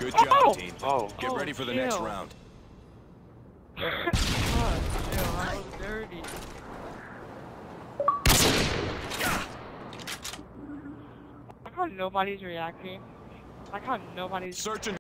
Good job, team. Oh. Get ready for the next round. God, I was dirty. Like how nobody's reacting. Like how nobody's... Search and